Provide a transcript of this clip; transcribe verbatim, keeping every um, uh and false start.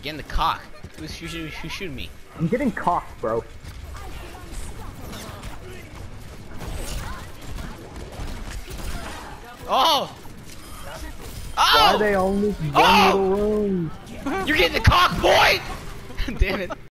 Getting the cock. Who's shooting, who's shooting me? I'm getting cocked, bro. Oh! Oh! Why are they only one Oh! little room? You're getting the cock, boy! Damn it.